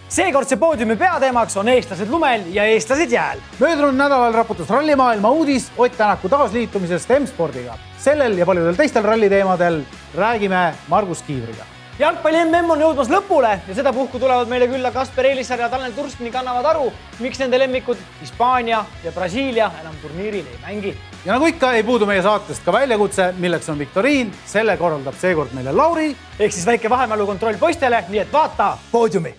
Seekordse poodiumi peateemaks on eestlased lumel ja eestlased jääl. Möödunud nädalal raputas rallimaailma uudis Ott Tänaku taasliitumisest M-spordiga. Sellel ja paljudel teistel ralliteemadel räägime Margus Kiivriga. Jalgpalli MM on jõudmas lõpule ja seda puhku tulevad meile külla Kasper Elisar ja Tanel Tursk ning annavad aru, miks nende lemmikud Hispaania ja Brasiilia enam turniiril ei mängi. Ja nagu ikka ei puudu meie saatest ka väljakutse, milleks on viktoriin. Selle korraldab seekord meile Lauri. Ehk siis väike vahemälu kontroll poistele, nii et vaata poodiumi.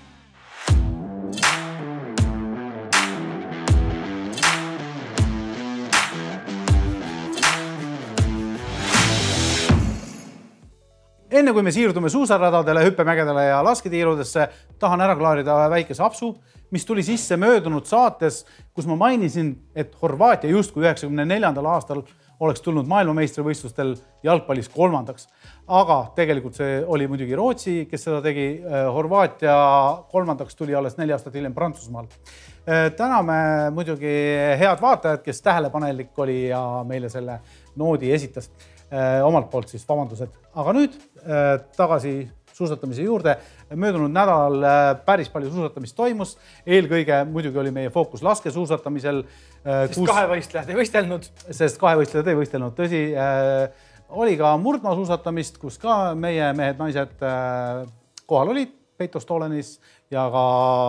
Enne kui me siirdume suusaradadele, hüppemägedele ja lasketiirudesse, tahan ära klaarida väikese apsu, mis tuli sisse möödunud saates, kus ma mainisin, et Horvaatia justkui 94. aastal oleks tulnud maailmameistrivõistlustel jalgpallis kolmandaks. Aga tegelikult see oli muidugi Rootsi, kes seda tegi. Horvaatia kolmandaks tuli alles 4 aastat hiljem Prantsusmaal. Täname muidugi head vaatajad, kes tähelepanelik oli ja meile selle noodi esitas. Omalt poolt siis vabandused. Aga nüüd tagasi suusatamise juurde. Möödunud nädalal päris palju suusatamist toimus. Eelkõige muidugi oli meie fookus laskesuusatamisel. Sest kahevõistlejad ei võistelnud. Sest kahevõistlejad ei võistelnud. Tõsi, oli ka murdmaasuusatamist, kus ka meie mehed-naised kohal olid Peito Stolenis ja ka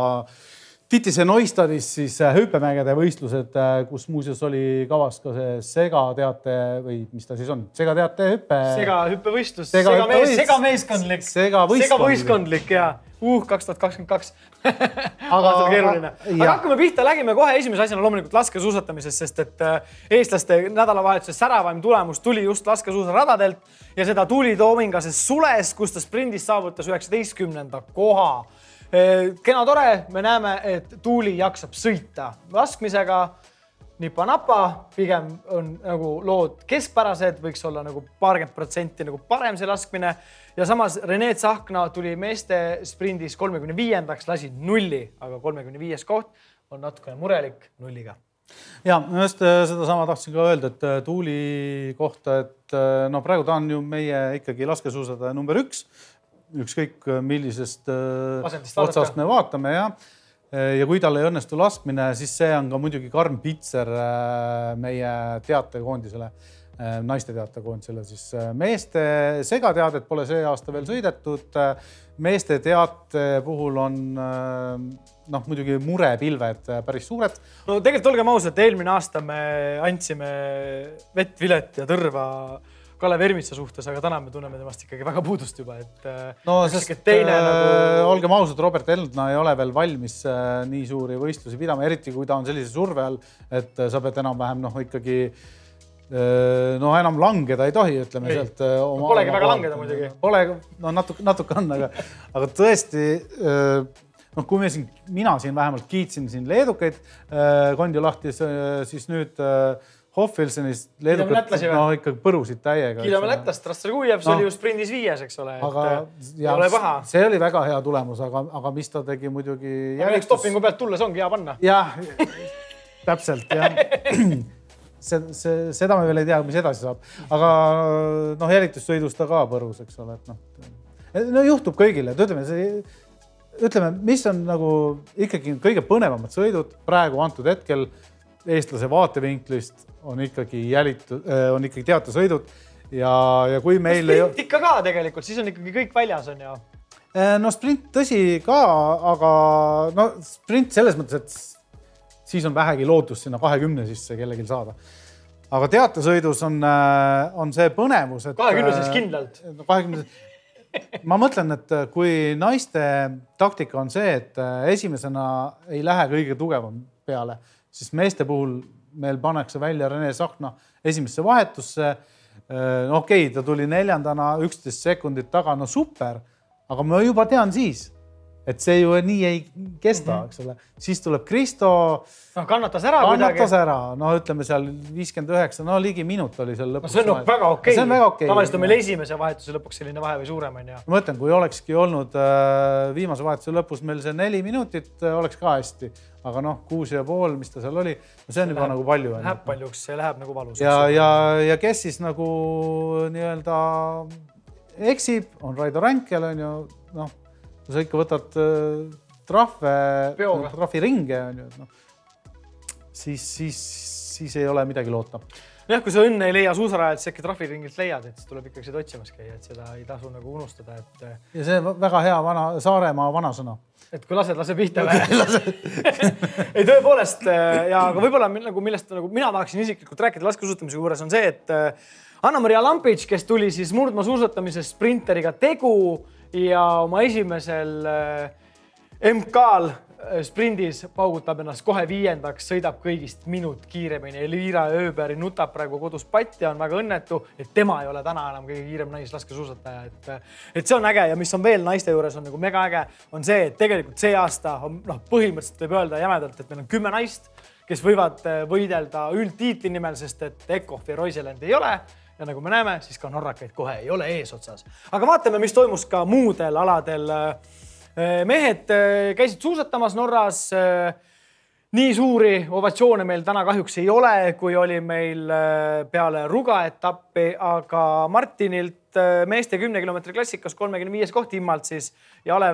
Titise Neustadis siis hüppemägede võistlused, kus muuseas oli kavas ka see segateate või mis ta siis on? Segateate hüppe... Segahüppevõistlus, segameeskondlik. Segavõistkondlik ja 2022. Aga hakkame pihta, lägime kohe esimese asjana loomulikult laskesuusatamisest, sest et eestlaste nädalavahetuses säravaim tulemus tuli just laskesuusaradadelt ja seda tuli Toomingases Sules, kus ta sprindis saavutas 19. koha. Kena tore, me näeme, et Tuuli jaksab sõita laskmisega nipa-napa, pigem on nagu lood keskpärased, võiks olla nagu 40% nagu parem see laskmine ja samas Rene Tsahkna tuli meeste sprindis 35. lasi 0, aga 35. koht on natukene murelik 0-ga. Ja, just seda sama tahtsin ka öelda, et Tuuli kohta, et no praegu ta on ju meie ikkagi laskesuusataja number 1. Ükskõik millisest otsast me vaatame ja kui tal ei õnnestu laskmine, siis see on ka muidugi karm pitser meie teatekoondisele, naiste teatekoondisele. Siis meeste segateadet pole see aasta veel sõidetud. Meeste teate puhul on muidugi murepilved päris suured. No tegelikult olgem ausad, eelmine aasta me andsime vett, vilet ja tõrva Kalev Ermitsa suhtes, aga täna me tunneme temast ikkagi väga puudust juba. Olgem ausad, Robert Eldna ei ole veel valmis nii suuri võistlusi pidama, eriti kui ta on sellise surve all, et sa pead enam-vähem ikkagi enam langeda ei tohi, ütleme sealt. Polegi väga langeda muidugi. Natuke on, aga tõesti, kui mina siin vähemalt kiitsin siin leedukaid Kondju lahti, siis nüüd Hoffilsenist leedukad ikkagi põrusid täiega. Kiidame lätlast, Rassel Kuievs oli ju sprindis 5, eks ole. Ole paha. See oli väga hea tulemus, aga mis ta tegi muidugi... Aga eks dopingu pealt tulles ongi hea panna. Jah, täpselt. Seda me veel ei tea, mis edasi saab. Aga jälitussõidus ta ka põrus, eks ole. No juhtub kõigile. Ütleme, mis on ikkagi kõige põnevamad sõidud praegu antud hetkel eestlase vaatevinklist on ikkagi teatesõidud ja kui meil... Sprint ikka ka tegelikult, siis on ikkagi kõik väljas on ju. No sprint tõsi ka, aga sprint selles mõttes, et siis on vähegi lootus sinna 20 sisse kellegil saada. Aga teatesõidus on see põnevus, et... 20 siis kindlalt. 20... Ma mõtlen, et kui naiste taktika on see, et esimesena ei lähe kõige tugevam peale, siis meeste puhul meil pannakse välja Rene Tsahkna esimesse vahetusse. Okei, ta tuli 4. 11 sekundit taga, no super, aga ma juba tean siis, et see ju nii ei kesta, eks ole. Siis tuleb Kristo. Kannatas ära. Ütleme seal 59, ligi minut oli seal lõpuks. See on väga okei. See on väga okei. Tavaliselt on meil esimese vahetuse lõpuks selline vahe või suurem on ja. Ma mõtlen, kui olekski olnud viimase vahetuse lõpus meil see 4 minutit, oleks ka hästi. Aga 6,5, mis ta seal oli, see on juba nagu palju. Läheb paljuks, see läheb nagu valus. Ja kes siis nagu nii-öelda eksib, on Raido Ränkel, on ju, kui sa ikka võtad trahviringe, siis ei ole midagi loota. Jah, kui sa õnne ei leia suusarajalt, siis äkki trahviringilt leiad, et siis tuleb ikkagi seda otsimas käia, et seda ei tasu nagu unustada. Ja see väga hea Saaremaa vanasõna. Et kui lase pihta või? Ei, tõepoolest, ja aga võib-olla millest mina tahaksin isiklikult rääkida laskesuusatamise juures on see, et Anna-Maria Lampits, kes tuli siis murdma suusatamises sprinteriga tegu ja oma esimesel MK-l sprindis paugutab ennast kohe 5. sõidab kõigist minut kiiremini. Elvira Ööberi nutab praegu kodus patti ja on väga õnnetu, et tema ei ole täna enam kõige kiirem naislaskesuusataja. Et see on äge ja mis on veel naiste juures on nagu mega äge, on see, et tegelikult see aasta on põhimõtteliselt võib öelda jämedalt, et meil on 10 naist, kes võivad võidelda üldtiitli nimel, sest et Ekhoff ja Roiseland ei ole. Ja nagu me näeme, siis ka norrakaid kohe ei ole eesotsas. Aga vaatame, mis toimus ka muudel aladel. Mehed käisid suusatamas Norras. Nii suuri ovatsioone meil täna kahjuks ei ole, kui oli meil peale Ruga etappi, aga Martinilt meeste 10 kilomeetri klassikas 35 koht himmalt siis ja Alev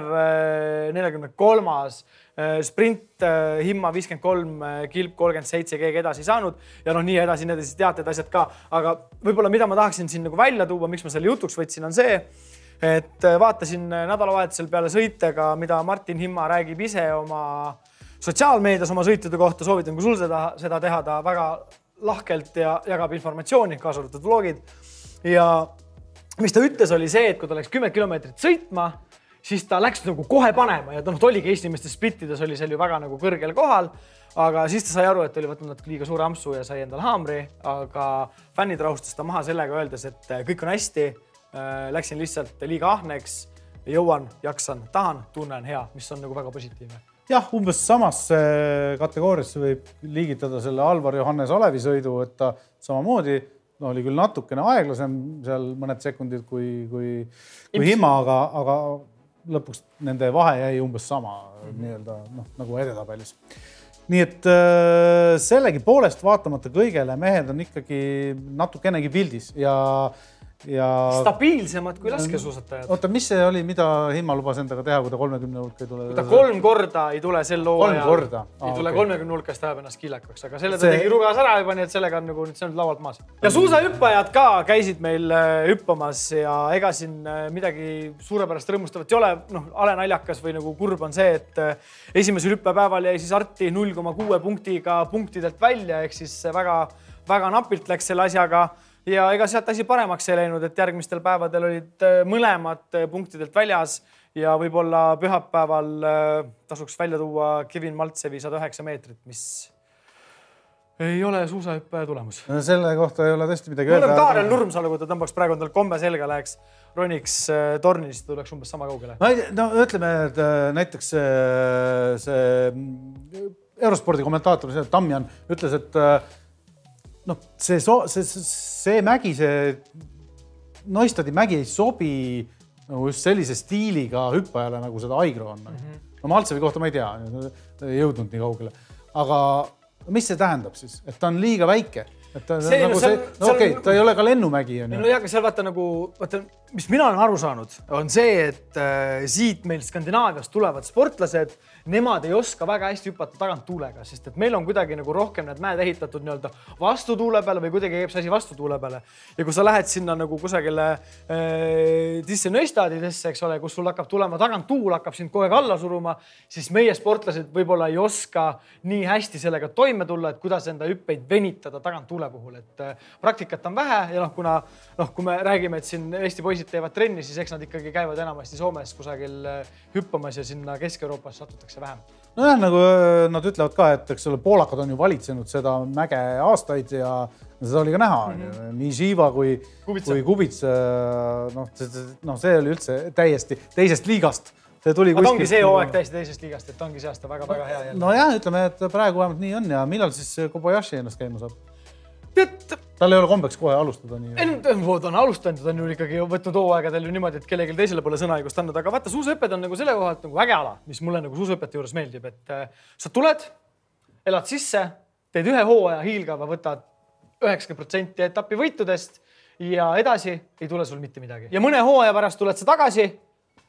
43. Sprint himma 53, kilp 37, keegi edasi saanud ja nii edasi teated asjad ka. Aga võib-olla mida ma tahaksin siin nagu välja tuua, miks ma selle jutuks võtsin, on see, et vaatasin nädalavahetusel peale sõitega, mida Martin Himma räägib ise oma sotsiaalmeedias oma sõitude kohta. Soovitan, kui sul seda teha, ta väga lahkelt ja jagab informatsiooni, kaasa arvatud vlogid. Ja mis ta ütles, oli see, et kui ta läks 10 kilomeetrit sõitma, siis ta läks nagu kohe panema ja ta oligi esimestes splittides oli seal ju väga nagu kõrgel kohal, aga siis ta sai aru, et oli võtnud natuke liiga suure ampsu ja sai endal haamri, aga fännid rahustas ta maha sellega öeldes, et kõik on hästi, läksin lihtsalt liiga ahneks, jõuan, jaksan, tahan, tunnen hea, mis on nagu väga positiivne. Jah, umbes samasse kategooriasse võib liigitada selle Alvar Johannes Alevi sõidu, et ta samamoodi oli küll natukene aeglasem seal mõned sekundid kui Himma, aga lõpuks nende vahe jäi umbes sama nii-öelda nagu edetabelis. Nii et sellegi poolest vaatamata kõigele mehed on ikkagi natukenegi pildis ja stabiilsemad kui laskesuusatajad. Oota, mis see oli, mida Himma lubas endaga teha, kui ta 30 hulka ei tule? Kui ta 3 korda ei tule sel loo ajal, ei tule 30 hulkast ajab ennast kiilakaks, aga selle ta tegi Rugas ära juba, nii et sellega on nagu see on laualt maas. Ja suusahüppajad ka käisid meil hüppamas ja ega siin midagi suurepärast rõõmustavat ei ole. Ale naljakas või nagu kurb on see, et esimesel hüppepäeval jäi siis Arti 0,6 punktiga punktidelt välja, ehk siis väga napilt läks selle asjaga. Ja ega sealt asi paremaks ei läinud, et järgmistel päevadel olid mõlemad punktidelt väljas ja võib-olla pühapäeval tasuks välja tuua Kevin Maltsevi 109 meetrit, mis ei ole suusahüppe tulemus. Selle kohta ei ole tõesti midagi öelda. Kaarel Nurmsalu, kui ta tõmbaks praegu endal kombe selga, läheks roniks torni, siis tuleks umbes sama kaugele. No ütleme, et näiteks see Eurospordi kommentaator Tamjan ütles, et see mägi, see Neustadi mägi ei sobi nagu just sellise stiiliga hüppajale, nagu seda Aigro on. No Maltsevi kohta ma ei tea, ei jõudnud nii kaugele. Aga mis see tähendab siis? Et ta on liiga väike? Ta ei ole ka lennumägi. No jah, seal vaata, mis mina olen aru saanud, on see, et siit meil Skandinaaviast tulevad sportlased, nemad ei oska väga hästi hüpata tagant tuulega, sest et meil on kuidagi nagu rohkem need mäed ehitatud nii-öelda vastu tuule peale või kuidagi käib see asi vastu tuule peale. Ja kui sa lähed sinna nagu kusagile tisse Neustadidesse, eks ole, kus sul hakkab tulema tagant tuul, hakkab sind kogu aeg alla suruma, siis meie sportlased võib-olla ei oska nii hästi sellega toime tulla, et kuidas enda hüppeid venitada tagant tuule puhul. Et praktikat on vähe ja kui me räägime, et siin Eesti poisid teevad trenni, siis eks nad ikkagi käivad enamasti Soomes kusagil hüppamas ja sinna Kesk-Euroopas satutakse vähem. Nojah, nagu nad ütlevad ka, et eks ole, poolakad on ju valitsenud seda mäge aastaid ja seda oli ka näha. Nii Živa kui Kubica. See oli üldse täiesti teisest liigast. Aga ongi see hooaeg täiesti teisest liigast, et ongi see aasta väga hea jälle. Nojah, ütleme, et praegu vähemalt nii on ja millal siis Kobayashi ennast käima saab? Tal ei ole kombeks kohe alustada nii. Ta on alustanud, ta on ju ikkagi võtnud hooaegadel ju niimoodi, et kellelgi teisele pole sõnaõigust andnud, aga vaata, suusahüpped on nagu selle kohalt nagu äge ala, mis mulle nagu suusahüppete juures meeldib, et sa tuled, elad sisse, teed ühe hooaja hiilgava, võtad 90% etapi võitudest ja edasi ei tule sul mitte midagi. Ja mõne hooaja pärast tuled sa tagasi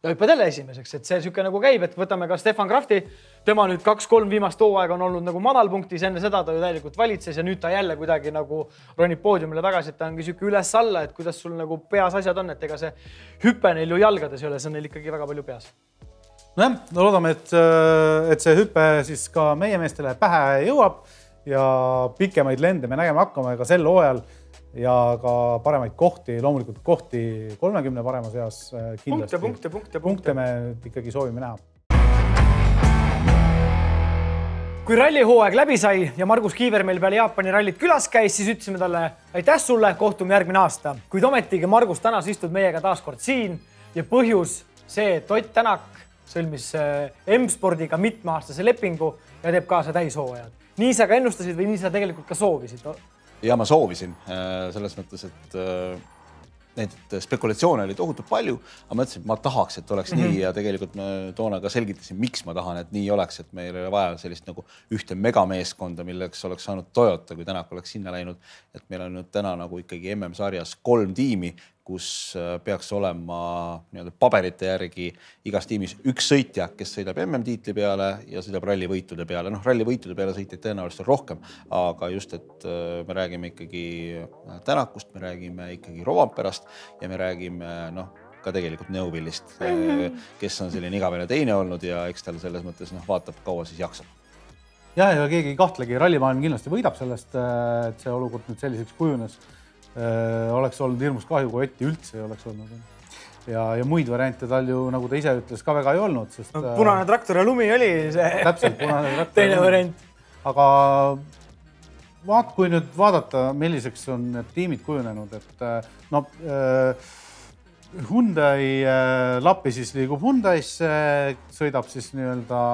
ja hüppad jälle esimeseks, et see siuke nagu käib, et võtame ka Stefan Krafti, tema nüüd 2-3 viimast hooaega on olnud nagu madalpunktis, enne seda ta ju täielikult valitses ja nüüd ta jälle kuidagi nagu ronib poodiumile tagasi, et ta ongi siuke üles-alla, et kuidas sul nagu peas asjad on, et ega see hüpe neil ju jalgades ei ole, see on neil ikkagi väga palju peas. Nojah, no loodame, et see hüpe siis ka meie meestele pähe jõuab ja pikemaid lende me nägema hakkame ka sel hooajal ja ka paremaid kohti, loomulikult kohti 30 parema seas kindlasti. Punkte me ikkagi soovime näha. Kui rallihooaeg läbi sai ja Margus Kiiver meil peale Jaapani rallit külas käis, siis ütlesime talle aitäh sulle, kohtume järgmine aasta. Kuid ometigi Margus tänas istud meiega taaskord siin ja põhjus see, et Ott Tänak sõlmis M-spordiga mitmeaastase lepingu ja teeb kaasa täishooajad. Nii sa ka ennustasid või nii sa tegelikult ka soovisid? Ja ma soovisin selles mõttes, et neid spekulatsioone oli tohutult palju, aga ma ütlesin, et ma tahaks, et oleks nii ja tegelikult ma toona ka selgitasin, miks ma tahan, et nii oleks, et meil ei ole vaja sellist nagu ühte megameeskonda, milleks oleks saanud Toyota, kui Tänak oleks sinna läinud, et meil on nüüd täna nagu ikkagi MM-sarjas 3 tiimi, kus peaks olema paberite järgi igas tiimis üks sõitja, kes sõidab MM-tiitli peale ja sõidab rallivõitude peale. Noh, rallivõitude peale sõitjaid tõenäoliselt on rohkem, aga just, et me räägime ikkagi Tänakust, me räägime ikkagi Rovanperast ja me räägime ka tegelikult Neuvillist, kes on selline igavene teine olnud ja eks tal selles mõttes vaatab, kaua siis jaksab. Ja keegi ei kahtlegi, rallimaailm kindlasti võidab sellest, et see olukord nüüd selliseks kujunes. Oleks olnud hirmus kahju, kui Otti üldse ei oleks olnud. Ja muid variante tal ju, nagu ta ise ütles, ka väga ei olnud. Sest, punane traktor ja lumi oli see täpselt, punane traktor teine variant. Aga kui nüüd vaadata, milliseks on need tiimid kujunenud, et Hyundai Lappi siis liigub Hyundaisse, sõidab siis nii-öelda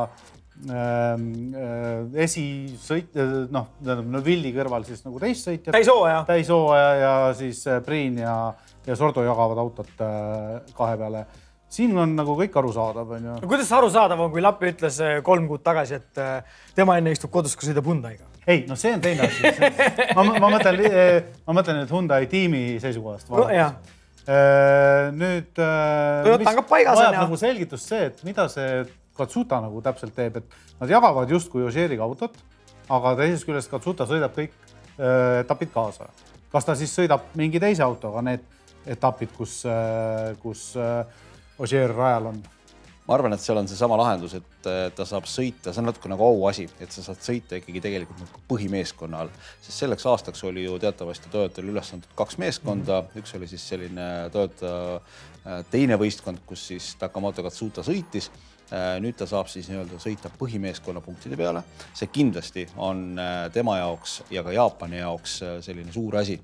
esisõit, Villi kõrval siis nagu teissõitjad. Täishooaja ja siis Priin ja Sordo jagavad autot 2 peale. Siin on nagu kõik arusaadav. Kuidas arusaadav on, kui Lappi ütles 3 kuud tagasi, et tema enne istub kodus, kui sõidab Hyundaiga? Ei, see on teine asi. Ma mõtlen, et Hyundai tiimi seisukohast. Nüüd vajab nagu selgitust see, et mida see Katsuta nagu täpselt teeb, et nad jagavad justkui Ožeeriga autot, aga teisest küljest Katsuta sõidab kõik etapid kaasa. Kas ta siis sõidab mingi teise autoga need etapid, kus Ožeer rajal on? Ma arvan, et seal on see sama lahendus, et ta saab sõita, see on natuke nagu auasi, et sa saad sõita ikkagi tegelikult põhimeeskonna all. Sest selleks aastaks oli ju teatavasti Toyotal üles antud 2 meeskonda. Üks oli siis selline Toyota teine võistkond, kus siis Takamoto Katsuta sõitis. Nüüd ta saab siis sõita põhimeeskonna punktide peale. See kindlasti on tema jaoks ja ka Jaapani jaoks selline suur asi.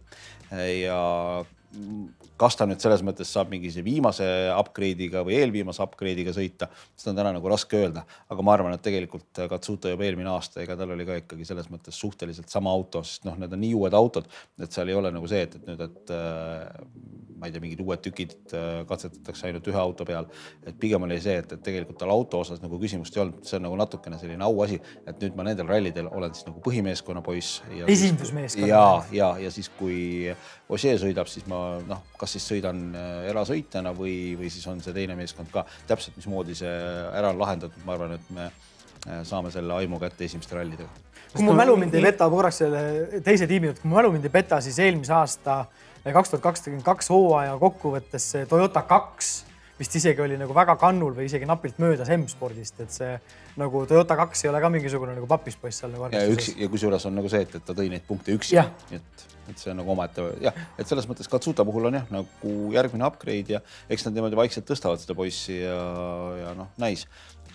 Ja kas ta nüüd selles mõttes saab mingi viimase upgrade'iga või eelviimase upgrade'iga sõita, seda on täna nagu raske öelda. Aga ma arvan, et tegelikult Katsuta juba eelmine aasta, ega tal oli ka ikkagi selles mõttes suhteliselt sama auto, sest need on nii uued autod, et seal ei ole nagu see, et ma ei tea, mingid uued tükid katsetatakse ainult ühe auto peal. Et pigem oli see, et tegelikult tal auto osas nagu küsimust ei olnud. See on nagu natukene selline auasi, et nüüd ma nendel rallidel olen siis nagu põhimeeskonna poiss. Esindusmeeskonna. Ja siis kui Ožee sõidab, siis ma kas siis sõidan erasõitjana või siis on see teine meeskond ka. Täpselt mismoodi see ära on lahendatud, ma arvan, et me saame selle aimu kätte esimeste rallidega. Kui mu mälu mind ei peta, korraks selle teise tiimi, kui mu mälu mind ei peta, siis eelmise aasta 2022 hooaja kokkuvõttes Toyota 2 vist isegi oli nagu väga kannul või isegi napilt möödas M-spordist, et see nagu Toyota 2 ei ole ka mingisugune nagu papispoiss seal nagu arvestuses. Ja kusjuures on nagu see, et ta tõi neid punkte üksi. Et see on nagu omaette, et selles mõttes Katsuta puhul on nagu järgmine upgrade ja eks nad niimoodi vaikselt tõstavad seda poissi ja näis,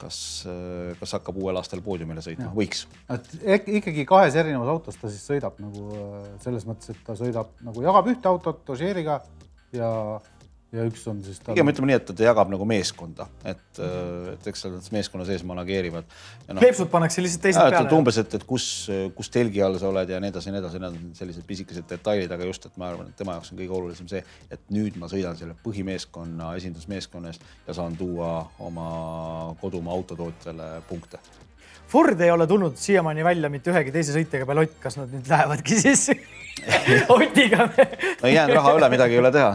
kas hakkab uuel aastal poodiumile sõitma, võiks. Et ikkagi 2 erinevas autos ta siis sõidab nagu selles mõttes, et ta sõidab nagu jagab ühte autot Ožeeriga ja üks on siis ta... Pigem ütleme nii, et ta jagab nagu meeskonda, et eks selles meeskonna sees manageerivad. Kleepsud pannakse lihtsalt teised peale. Umbes, et kus telgi all sa oled ja need on sellised pisikesed detailid, aga just, et ma arvan, et tema jaoks on kõige olulisem see, et nüüd ma sõidan selle põhimeeskonna, esindusmeeskonna eest ja saan tuua oma kodumaa autotootjale punkte. Ford ei ole tulnud siiamaani välja mitte ühegi teise sõitjaga peale Ott, kas nad nüüd lähevadki siis Otiga? No ei jäänud raha üle, midagi ei ole teha.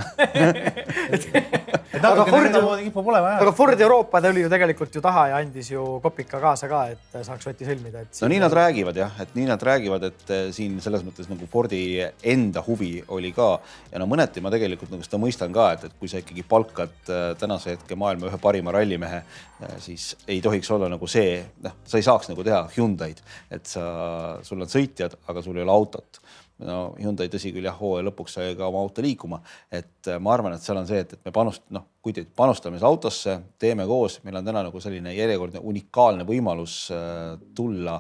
Aga Ford Euroopa ta oli ju tegelikult ju taha ja andis ju kopika kaasa ka, et saaks Oti sõlmida. No nii nad räägivad jah, et nii nad räägivad, et siin selles mõttes nagu Fordi enda huvi oli ka ja no mõneti ma tegelikult nagu seda mõistan ka, et kui sa ikkagi palkad tänase hetke maailma ühe parima rallimehe, siis ei tohiks olla nagu see, sa ei saaks nagu teha Hyundai'd, et sul on sõitjad, aga sul ei ole autot. No Hyundai tõsi küll jah, hooaja lõpuks sai ka oma auto liikuma, et ma arvan, et seal on see, et me panustame autosse, teeme koos, meil on täna nagu selline järjekordne unikaalne võimalus tulla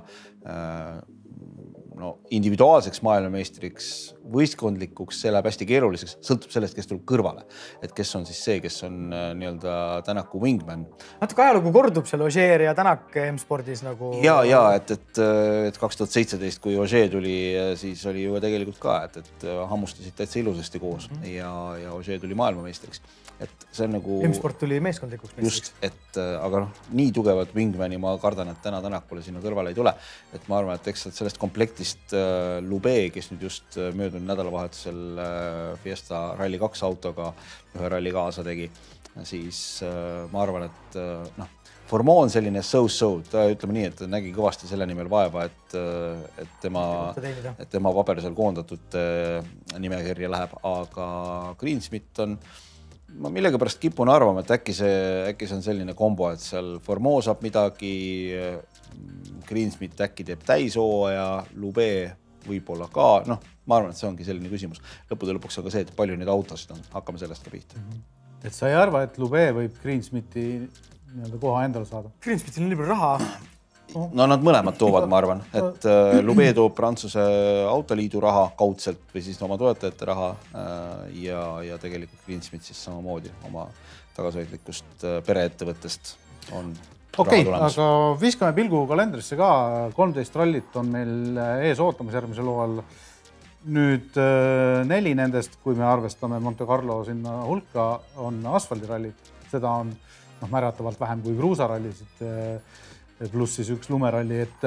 individuaalseks maailmameistriks, võistkondlikuks, see läheb hästi keeruliseks, sõltub sellest, kes tuleb kõrvale. Et kes on siis see, kes on nii-öelda Tänaku wingman. Natuke ajalugu kordub seal Ogier ja Tänak M-spordis nagu... Ja, et 2017, kui Ogier tuli, siis oli ju tegelikult ka, et hammustasid täitsa ilusasti koos ja Ogier tuli maailmameistriks. Et see on nagu... M-sport tuli meeskondlikuks meistriks. Just, aga nii tugevat wingmani ma kardan, et täna Tänakule sinna kõrvale ei tule. Et ma arvan, et eks sellest komplektist Lube, kes nüüd just möödunud nädalavahetusel Fiesta Rally 2 autoga ühe ralli kaasa tegi, siis ma arvan, et Formo on selline so-so, ta ütleme nii, et nägi kõvasti selle nimel vaeva, et tema paberisel koondatud nimekirja läheb, aga Greensmith on ma millega pärast kipun arvama, et äkki see on selline kombo, et seal Formo saab midagi, Greensmith äkki teeb täishooaja, Lube võib-olla ka, ma arvan, et see ongi selline küsimus. Lõppude lõpuks on ka see, et palju neid autosid on, hakkame sellest ka pihta. Et sa ei arva, et Lube võib Greensmithi koha endale saada? Greensmithil on nii palju raha. No nad mõlemad toovad, ma arvan, et Lube toob Prantsuse autoliidu raha kaudselt või siis oma toetajate raha ja tegelikult Greensmith siis samamoodi oma tagasihoidlikust pereettevõttest on raha tulemas. Aga viskame pilgu kalendrisse ka, 13 rallit on meil ees ootamas järgmisel hooajal. Nüüd 4 nendest, kui me arvestame Monte Carlo sinna hulka, on asfaldirallid. Seda on määratavalt vähem kui kruusarallisid, pluss siis üks lumeralli, et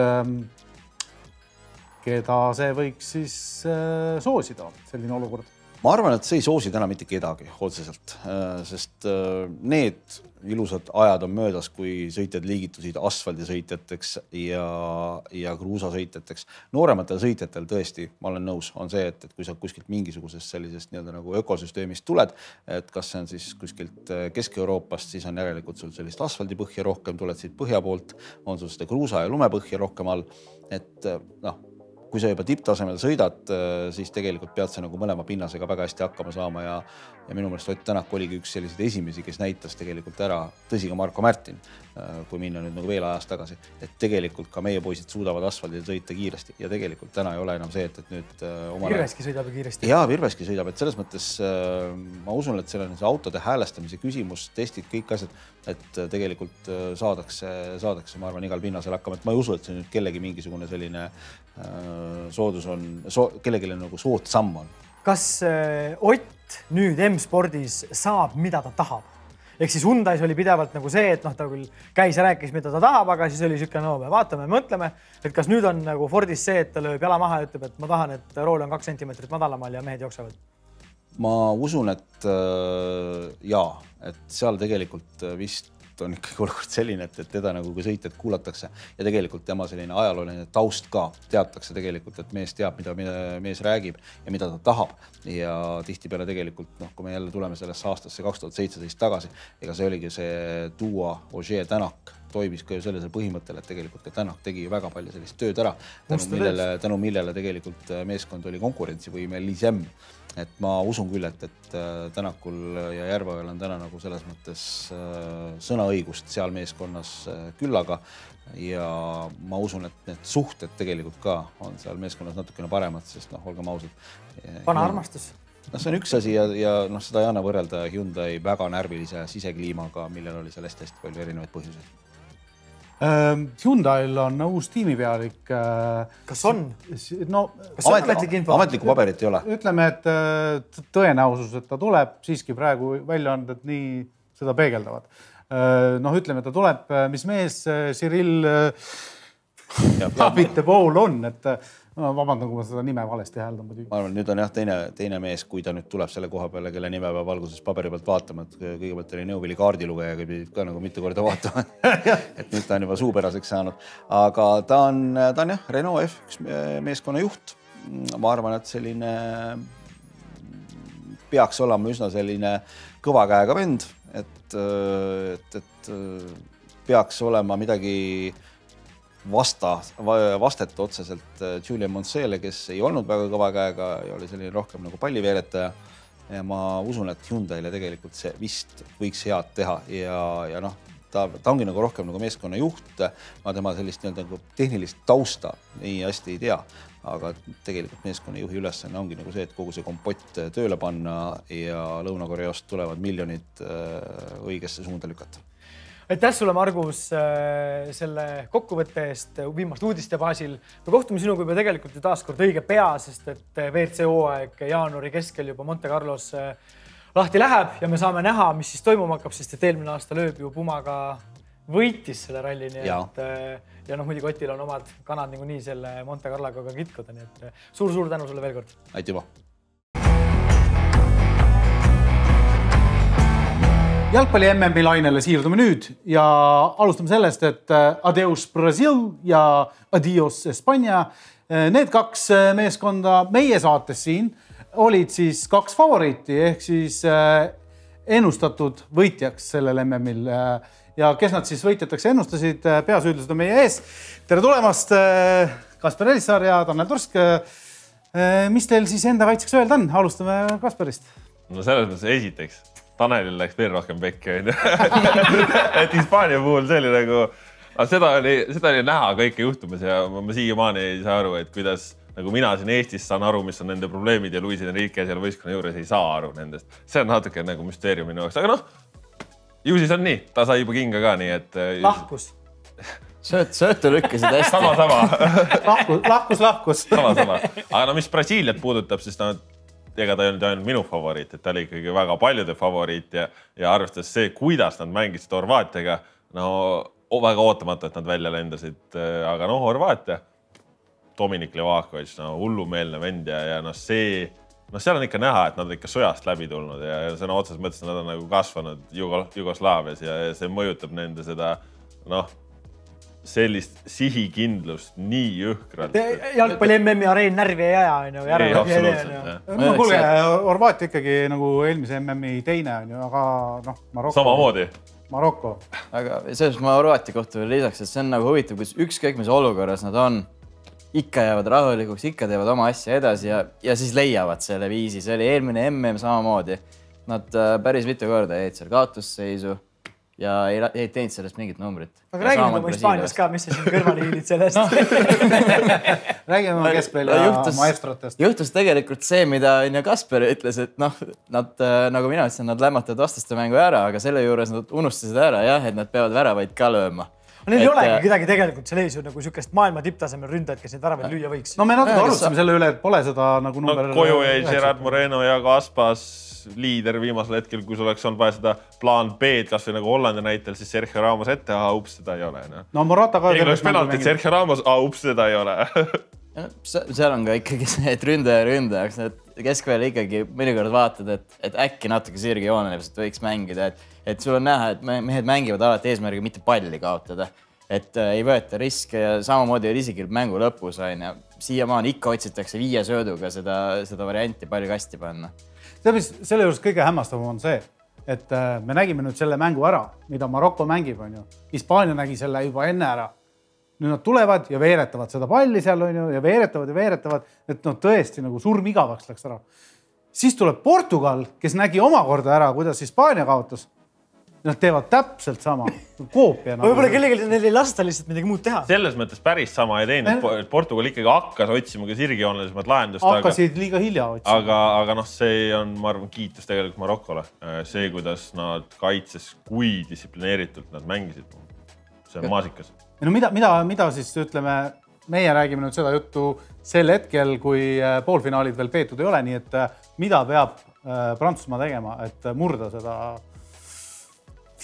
keda see võiks siis soosida, selline olukord? Ma arvan, et see ei soosi täna mitte kedagi otseselt, sest need ilusad ajad on möödas, kui sõitjad liigitusid asfaldisõitjateks ja kruusasõitjateks. Noorematel sõitjatel tõesti, ma olen nõus, on see, et kui sa kuskilt mingisugusest sellisest nagu ökosüsteemist tuled, et kas see on siis kuskilt Kesk-Euroopast, siis on järelikult sul sellist asfaldipõhja rohkem, tuled siit põhja poolt, on sul seda kruusa ja lumepõhja rohkem all, et kui sa juba tipptasemel sõidad, siis tegelikult pead sa nagu mõlema pinnasega väga hästi hakkama saama ja minu meelest Ott Tänak oligi üks selliseid esimesi, kes näitas tegelikult ära, tõsi ka Marko Märtin, kui minna nüüd nagu veel ajas tagasi, et tegelikult ka meie poisid suudavad asfaldil sõita kiiresti ja tegelikult täna ei ole enam see, et nüüd Virveski sõidab kiiresti. Jaa, Virveski sõidab, et selles mõttes ma usun, et selle autode häälestamise küsimus, testid, kõik asjad, et tegelikult saadakse, ma arvan, igal pinnasel hakkama, et ma ei usu, et see nüüd kellegi mingisugune selline soodus on, kellegile nagu soodsamm on. Kas Ott nüüd M-spordis saab, mida ta tahab? Ehk siis Hyundais oli pidevalt nagu see, et ta küll käis ja rääkis, mida ta tahab, aga siis oli siuke, me vaatame, mõtleme, et kas nüüd on nagu Fordis see, et ta lööb jala maha ja ütleb, et ma tahan, et rool on 2 sentimeetrit madalamal ja mehed jooksevad. Ma usun, et jaa, et seal tegelikult vist on ikkagi olukord selline, et teda nagu kui sõitjad kuulatakse ja tegelikult tema selline ajalooline taust ka teatakse tegelikult, et mees teab, mida mees räägib ja mida ta tahab ja tihtipeale tegelikult, kui me jälle tuleme sellesse aastasse 2017 tagasi, ega see oligi see duo Ogier Tänak toimis ka ju sellisel põhimõttel, et tegelikult ka Tänak tegi väga palju sellist tööd ära, tänu millele tegelikult meeskond oli konkurentsivõimelisem. Et ma usun küll, et Tänakul ja Järveojal on täna nagu selles mõttes sõnaõigust seal meeskonnas küllaga ja ma usun, et need suhted tegelikult ka on seal meeskonnas natukene paremad, sest olgem ausad. Vana armastus. See on üks asi ja seda ei anna võrrelda Hyundai väga närvilise sisekliimaga, millel oli seal hästi palju erinevaid põhjuseid. Hyundai'l on uus tiimipealik. Kas on? Kas ametlikku paberit ei ole? Ütleme, et tõenäosus, et ta tuleb, siiski praegu väljaanded nii seda peegeldavad. Ütleme, et ta tuleb, mis mees, Cyril Habite Bowl on, et vabandan, kui ma seda nime valesti hääldan muidugi. Ma arvan, nüüd on jah teine mees, kui ta nüüd tuleb selle koha peale, kelle nime peab alguses paberi pealt vaatama, et kõigepealt oli Nõuvili kaardilugeja, pidid ka nagu mitu korda vaatama. Et nüüd ta on juba suupäraseks saanud. Aga ta on jah, Renault F1 meeskonna juht. Ma arvan, et selline peaks olema üsna selline kõva käega vend, et peaks olema midagi vastet otseselt Julien Moncele, kes ei olnud väga kõva käega ja oli selline rohkem nagu palliveeretaja. Ja ma usun, et Hyundai'le tegelikult see vist võiks head teha ja noh, ta ongi nagu rohkem nagu meeskonna juht. Ma tema sellist nagu tehnilist tausta nii hästi ei tea, aga tegelikult meeskonna juhi ülesanne ongi nagu see, et kogu see kompott tööle panna ja Lõuna-Koreast tulevad miljonid õigesse suunda lükata. Aitäh sulle, Margus, selle kokkuvõtte eest viimast uudiste baasil. Me kohtume sinuga juba tegelikult ju taaskord õige pea, sest et WRC hooaeg jaanuari keskel juba Monte Carlos lahti läheb ja me saame näha, mis siis toimuma hakkab, sest et eelmine aasta lööb ju Pumaga võitis selle ralli, nii et ja noh, muidugi Otil on omad kanad nii selle Monte Carloga ka kitkuda, nii et suur-suur tänu sulle veel kord. Aitüma! Jalgpalli MM-i lainele siirdume nüüd ja alustame sellest, et Adeus Brasil ja Adios Espanja. Need kaks meeskonda meie saates siin olid siis kaks favoriiti ehk siis ennustatud võitjaks sellel MM-il. Ja kes nad siis võitjataks ennustasid, peasüüdlased on meie ees. Tere tulemast, Kaspar Elissaar ja Tanel Tursk. Mis teil siis enda kaitseks öelda on? Alustame Kasparist. No selles mõttes esiteks. Tanelil läks veel rohkem pekki. Et Hispaania puhul see oli nagu, seda oli näha kõike juhtumas ja ma siiamaani ei saa aru, et kuidas nagu mina siin Eestis saan aru, mis on nende probleemid ja Luis Enrique seal võistkonna juures ei saa aru nendest. See on natuke nagu müsteerium minu jaoks, aga noh, ju siis on nii, ta sai juba kinga ka nii, et... Lahkus. Söötu lükkasid hästi. Sama. Lahkus. Sama. Aga no mis Brasiiliat puudutab, siis ega ta ei olnud ainult minu favoriit, et ta oli ikkagi väga paljude favoriit ja arvestades see, kuidas nad mängisid Horvaatiaga, no väga ootamatu, et nad välja lendasid, aga no Horvaatia, Dominik Livakovic, no hullumeelne vend ja no seal on ikka näha, et nad on ikka sõjast läbi tulnud ja sõna otseses mõttes nad on nagu kasvanud Jugoslaavias ja see mõjutab nende seda, sellist sihikindlust nii jõhkralt. Jalgpalli MM-i areen närvi ei aja, on ju. Ei, absoluutselt. No kuulge, Horvaatia ikkagi nagu eelmise MM-i teine on ju, aga Marokko. Samamoodi. Marokko. Aga selles ma Horvaatia kohta veel lisaks, et see on nagu huvitav, kus ükskõik mis olukorras nad on, ikka jäävad rahulikuks, ikka teevad oma asja edasi ja siis leiavad selle viisi. See oli eelmine MM samamoodi. Nad päris mitu korda jäid seal kaotusseisu. Ja ei teinud sellest mingit numbrit. Aga räägime oma Hispaanias ka, mis sa siin kõrvale hiilid sellest. Räägime oma keskpelja maestrotest. Juhtus tegelikult see, mida Kasper ütles, et nad, nagu mina ütlesin, nad lämmatavad vastaste mängu ära, aga selle juures nad unustasid ära, et nad peavad väravaid ka lööma. Neil ei olegi kedagi tegelikult seal ees ju nagu sükest maailma tipptasemel ründajad, kes neid väravaid lüüa võiks. No me natuke alustasime selle üle, et pole seda nagu number... Koju jäi Gerard Moreno ja Aspas liider viimasel hetkel, kui sul oleks olnud vaja seda plaan B-d, kas või nagu Hollandi näitel, siis Sergio Ramos ette, ups, seda ei ole. No Morata ka... Keegi oleks penaltit, Sergio Ramos, ups, seda ei ole. Seal on ka ikkagi see, et ründajaks, et keskväel ikkagi mõnikord vaatad, et äkki natuke sirge jooneliselt võiks mängida, et sul on näha, et mehed mängivad alati eesmärgiga mitte palli kaotada, et ei võeta riske ja samamoodi oli isegi mängu lõpus, siiamaani ikka otsitakse 5 sööduga seda varianti palju kasti panna. Selle juures kõige hämmastavam on see, et me nägime nüüd selle mängu ära, mida Marokko mängib, on ju. Hispaania nägi selle juba enne ära. Nüüd nad tulevad ja veeretavad seda palli seal, on ju, ja veeretavad, et tõesti nagu surm igavaks läks ära. Siis tuleb Portugal, kes nägi omakorda ära, kuidas Hispaania kaotas. Nad teevad täpselt sama, koopia. Võib-olla kellegi neil ei lasta lihtsalt midagi muud teha. Selles mõttes päris sama ei teinud. Portugal ikkagi hakkas otsima ka sirgjoonelisemat lahendust. Hakkasid liiga hilja otsima. Aga see on, ma arvan, kiitus tegelikult Marokkole. See, kuidas nad kaitses, kui distsiplineeritult nad mängisid. See on maasikas. No mida siis ütleme, meie räägime nüüd seda juttu sel hetkel, kui poolfinaalid veel peetud ei ole, nii et mida peab Prantsusmaa tegema, et murda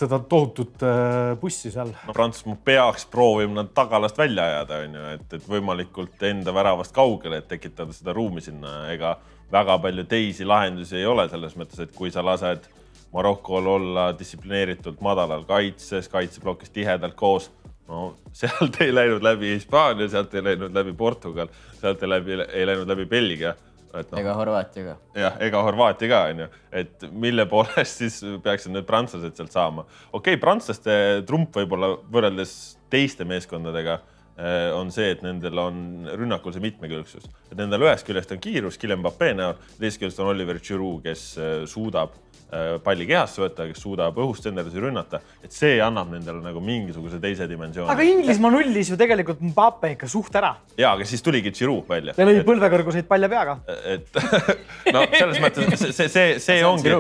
seda tohutut bussi seal. No Prantsusmaa peaks proovima nad tagalast välja ajada, on ju, et võimalikult enda väravast kaugele, et tekitada seda ruumi sinna. Ega väga palju teisi lahendusi ei ole selles mõttes, et kui sa lased Marokol olla distsiplineeritult madalal kaitses, kaitseblokis tihedalt koos, no sealt ei läinud läbi Hispaania, sealt ei läinud läbi Portugal, sealt ei läinud läbi Belgia. Ega Horvaatia ka. Jah, ega Horvaatia ka, on ju. Et mille poolest siis peaksid need prantslased sealt saama. Okei, prantslaste trump võib-olla võrreldes teiste meeskondadega on see, et nendel on rünnakul see mitmekülgsus. Et nendel ühest küljest on kiirus, Kylian Mbappé näol, teist küljest on Oliver Giroud, kes suudab palli kehasse võtta, kes suudab õhust endalusi rünnata, et see annab nendele nagu mingisuguse teise dimensiooni. Aga Inglismaa nullis ju tegelikult Mbappé ikka suht ära. Jaa, aga siis tuligi Giroud välja. Ja lõi põlvekõrguseid palja peaga. Et no selles mõttes see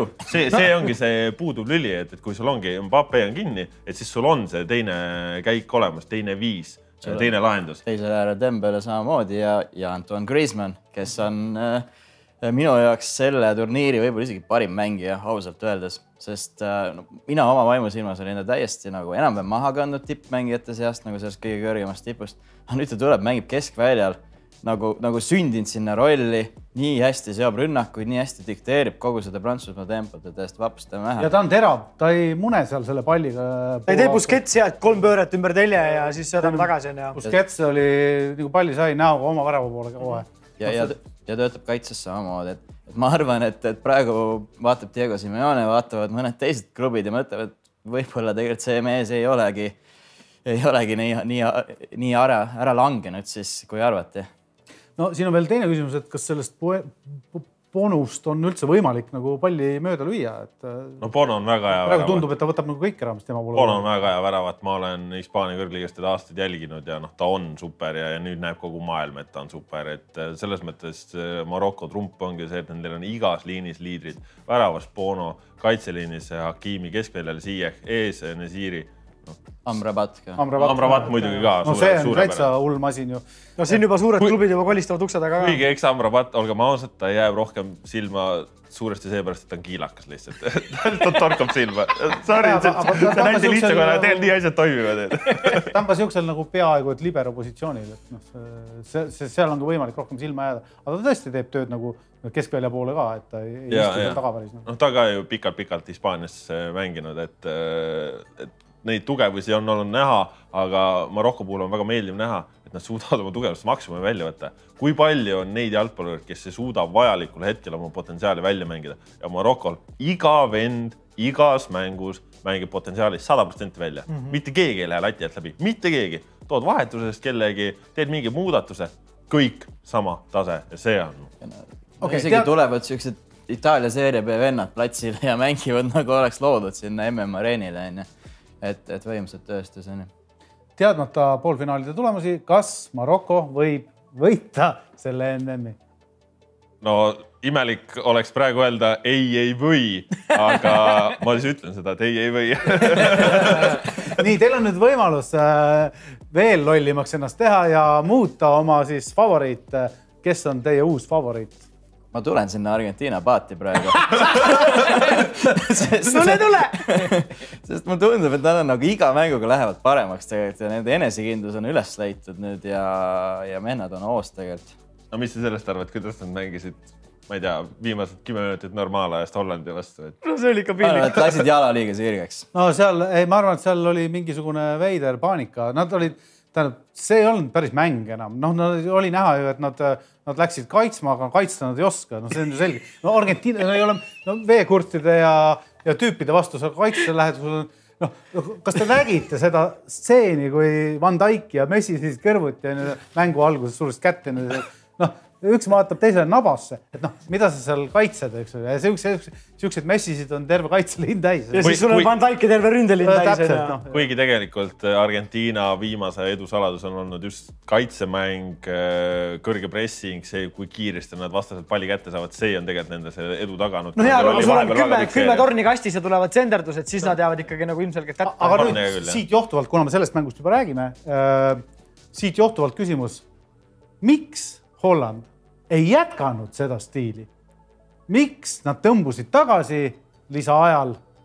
ongi see puuduv lüli, et kui sul ongi Mbappé on kinni, et siis sul on see teine käik olemas, teine viis, teine lahendus. Teisel äärel Dembele samamoodi ja Antoine Griezmann, kes on minu jaoks selle turniiri võib-olla isegi parim mängija, ausalt öeldes, sest mina oma vaimusilmas olin täiesti nagu enam-vähem maha kandnud tippmängijate seast, nagu sellest kõige kõrgemast tipust. Nüüd ta tuleb, mängib keskväljal, nagu sündinud sinna rolli, nii hästi seob rünnakuid, nii hästi dikteerib kogu seda Prantsusmaa tempot, et täiesti vapust on vähe. Ja ta on terav, ta ei mune seal selle palliga. Ta ei tee Busquets sealt 3 pööret ümber telje ja siis sõdame tagasi. Busquets oli, nagu palli sai näoga oma värava poole kohe. Ja töötab kaitses samamoodi, et ma arvan, et praegu vaatab Diego Simeone, vaatavad mõned teised klubid ja mõtlevad, et võib-olla tegelikult see mees ei olegi nii ära langenud siis, kui arvati. No siin on veel teine küsimus, et kas sellest Bonust on üldse võimalik nagu palli mööda lüüa. No Bono on väga hea väravat. Praegu tundub, et ta võtab nagu kõik ära, mis tema poole. Bono on väga hea väravat. Ma olen Hispaania kõrgliigast teda aastaid jälginud ja ta on super ja nüüd näeb kogu maailm, et ta on super. Et selles mõttes Maroko trump ongi see, et neil on igas liinis liidrid. Väravas Bono, kaitseliinis Hakimi, keskväljal Ziyech, ees Nesiri. Amrabat ka. Amrabat muidugi ka. No see on täitsa ulmasin ju. No siin juba suured klubid juba kolistavad ukse taga ka. Kuigi eks Amrabat, olge maasad, ta jääb rohkem silma suuresti seepärast, et ta on kiilakas lihtsalt. Ta torkab silma. Sorry, see näite lihtsakona, teil nii asjad toimivad. Ta on ka siuksel nagu peaaegu, et libero positsioonil. Seal on ka võimalik rohkem silma jääda. Aga ta tõesti teeb tööd nagu keskvälja poole ka, et ta ei istu tagaväris. Ta ka ju pikalt Hispaanias mänginud, et neid tugevusi on olnud näha, aga Maroko puhul on väga meeldiv näha, et nad suudavad oma tugevust maksimumi välja võtta. Kui palju on neid jalgpallureid, kes suudab vajalikul hetkel oma potentsiaali välja mängida. Ja Marokol iga vend, igas mängus mängib potentsiaali 100% välja. Mitte keegi ei lähe lati alt läbi. Mitte keegi. Tood vahetusest kellegi, teed mingi muudatuse. Kõik sama tase ja see on. Isegi tulevad sellised Itaalia seeria B vennad platsile ja mängivad nagu oleks loodud sinna MM areenile. Et võimsad tööstuseni. Teadmata poolfinaalide tulemusi, kas Maroko võib võita selle MM-i? No imelik oleks praegu öelda ei või, aga ma siis ütlen seda, et ei või. Nii, teil on nüüd võimalus veel lollimaks ennast teha ja muuta oma siis favoriit. Kes on teie uus favoriit? Ma tulen sinna Argentiina paati praegu. Tule! Sest mulle tundub, et nad on nagu iga mänguga lähevad paremaks tegelikult ja nende enesekindlus on üles leitud nüüd ja mennad on hoos tegelikult. No mis sa sellest arvad, kuidas nad mängisid, ma ei tea, viimased 10 minutit normaalajast Hollandi vastu? No see oli ikka pillik. Läksid jala liiga sirgeks. No seal, ma arvan, et seal oli mingisugune veider paanika. Nad olid, see ei olnud päris mäng enam. Oli näha ju, et nad läksid kaitsma, aga kaitsta nad ei oska. No see on ju selge. No Argentiina ei ole veekurtide ja tüüpide vastu seal kaitse lähedusel. Kas te nägite seda stseeni, kui Van Dijk ja Messi siis kõrvuti ja mängu alguses suurest kätte. Üks vaatab teisele nabasse, et mida sa seal kaitsed, eks ju. Ja siuksed Messisid on terve kaitseliin täis. Ja siis sul on Van Dijk ja terve ründeliin täis. Kuigi tegelikult Argentiina viimase edu saladus on olnud just kaitsemäng, kõrge pressing, see, kui kiiresti nad vastaselt palli kätte saavad, see on tegelikult nende see edu taganud. No hea, aga sul on 10 torni kastis ja tulevad senderdused, siis nad jäävad ikkagi nagu ilmselgelt kätte. Aga nüüd siit johtuvalt, kuna me sellest mängust juba räägime, siit johtuvalt küsimus, miks Holland ei jätkanud seda stiili? Miks nad tõmbusid tagasi lisaajal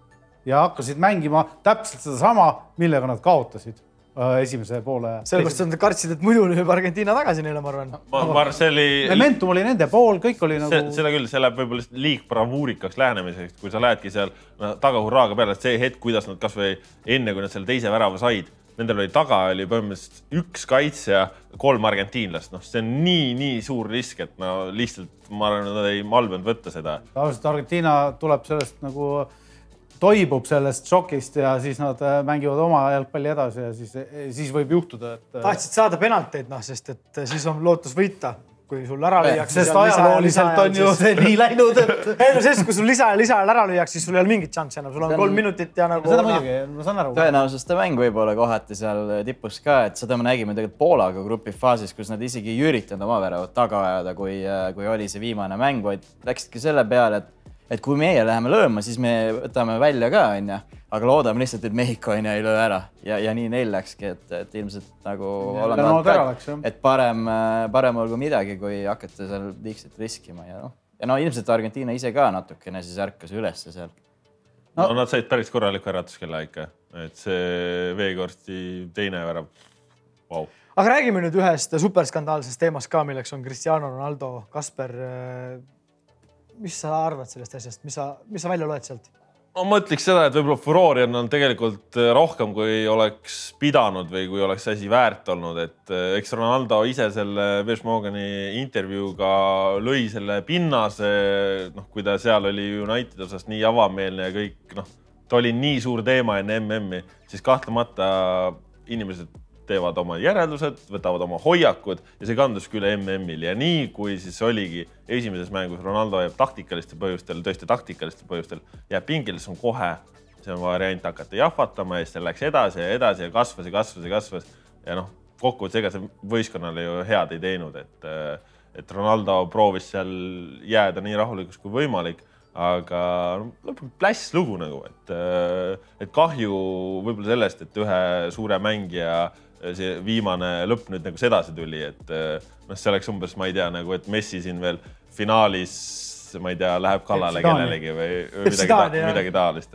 ja hakkasid mängima täpselt seda sama, millega nad kaotasid esimese poole. Sellepärast nad kartsid, et muidu nüüd Argentiina tagasi neile, ma arvan. Momentum oli nende pool, kõik oli nagu... Seda küll, see läheb võib-olla liig bravuurikaks lähenemiseks, kui sa lähedki seal taga hurraaga peale, et see hetk, kuidas nad kas või enne, kui nad selle teise värava said, nendel oli taga, oli põhimõtteliselt üks kaitsja, 3 argentiinlast. See on nii suur risk, et lihtsalt ma arvan, et nad ei malbenud võtta seda. Tavaliselt Argentiina tuleb sellest nagu toibub sellest šokist ja siis nad mängivad oma jalgpalli edasi ja siis võib juhtuda, et... Tahtsid saada penalteid, sest et siis on lootus võita, kui sul ära lüüaks. Sest ajalooliselt on ju see nii läinud, et... Sest kui sul lisa ära lüüaks, siis sul ei ole mingit šanssi enam. Sul on 3 minutit ja nagu... Seda muidugi, ma saan aru. Tõenäoliselt ta mäng võib-olla kohati seal tipus ka, et seda me nägime tegelikult Poolaga grupi faasis, kus nad isegi ei üritanud oma väravat taga ajada, kui oli see viimane mäng, vaid läksidki selle peale, et kui meie läheme lööma, siis me võtame välja ka, aga loodame lihtsalt, et Mehhiko ei löö ära ja nii neil läkski, et ilmselt nagu et parem olgu midagi, kui hakata seal liigselt riskima ja ilmselt Argentiina ise ka natukene siis ärkas ülesse seal. Nad said päris korraliku äratuskella ikka, et see veekorsti teine värav. Wow. Aga räägime nüüd ühest superskandaalsest teemast ka, milleks on Cristiano Ronaldo. Kasper, mis sa arvad sellest asjast? Mis sa välja loed sealt? Ma ütleks seda, et võib-olla furoori on tegelikult rohkem, kui oleks pidanud või kui oleks asi väärt olnud. Et eks Ronaldo ise selle Piers Morgani intervjuuga lõi selle pinnase, kui ta seal oli United osas nii avameelne ja kõik, ta oli nii suur teema enne MM-i, siis kahtlemata inimesed teevad oma järeldused, võtavad oma hoiakud ja see kandus küll MM-il ja nii, kui siis oligi esimeses mängus Ronaldo jääb taktikaliste põhjustel, tõesti taktikaliste põhjustel, jääb pingil, see on kohe, see on variant hakata jahvatama ja siis läks edasi ja kasvas ja kokkuvõttes ega see võistkonnale ju head ei teinud, et Ronaldo proovis seal jääda nii rahulikuks kui võimalik, aga pläss lugu nagu, et kahju võib-olla sellest, et ühe suure mängija see viimane lõpp nüüd nagu sedasi tuli, et see oleks umbes, ma ei tea, nagu, et Messi siin veel finaalis, ma ei tea, läheb kallale kellelegi või midagi taolist.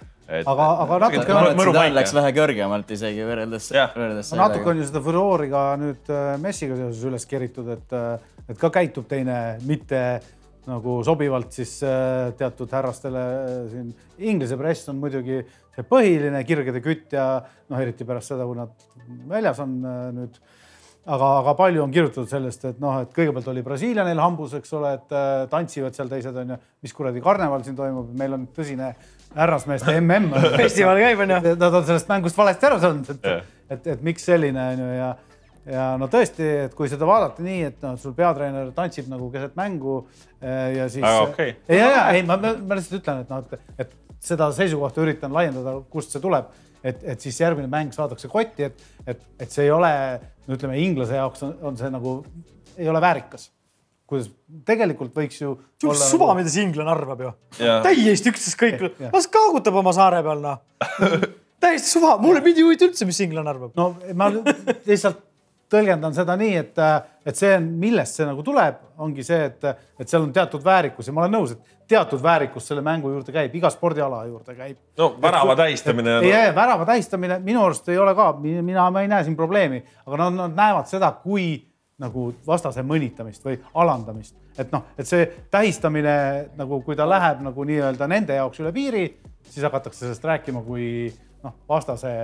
Aga natuke läks vähe kõrgemalt isegi võrreldes. Natuke on ju seda furoori ka nüüd Messiga seoses üles keritud, et ka käitub teine mitte nagu sobivalt siis teatud härrastele siin. Inglise press on muidugi see põhiline kirgede kütt ja eriti pärast seda, kui nad väljas on nüüd. Aga palju on kirjutatud sellest, et kõigepealt oli Brasiilia neil hambus, eks ole, et tantsivad seal teised on ja mis kuradi karneval siin toimub. Meil on tõsine härrasmeeste MM. Festival käib on ju. Nad on sellest mängust valesti aru saanud, et miks selline on ju ja tõesti, et kui seda vaadata nii, et sul peatreener tantsib nagu keset mängu ja siis... Okay. Ei, ma lihtsalt ütlen, et seda seisukohta üritan laiendada, kust see tuleb, et siis järgmine mäng saadakse kotti, et see ei ole, ütleme, inglase jaoks on see nagu, ei ole väärikas. Kuidas tegelikult võiks ju... Suva, mida see inglane arvab ju. Täiesti ükses kõik. Las kaagutab oma saare peal, Täiesti suva. Mulle pidi huvita üldse, mis inglane arvab. No ma lihtsalt tõlgendan seda nii, et see, millest see nagu tuleb, ongi see, et seal on teatud väärikus ja ma olen nõus, et teatud väärikus selle mängu juurde käib, iga spordiala juurde käib. Värava tähistamine. Värava tähistamine minu arust ei ole ka, ma ei näe siin probleemi, aga nad näevad seda kui nagu vastase mõnitamist või alandamist. Et see tähistamine, nagu kui ta läheb nagu nii-öelda nende jaoks üle piiri, siis hakatakse sellest rääkima kui vastase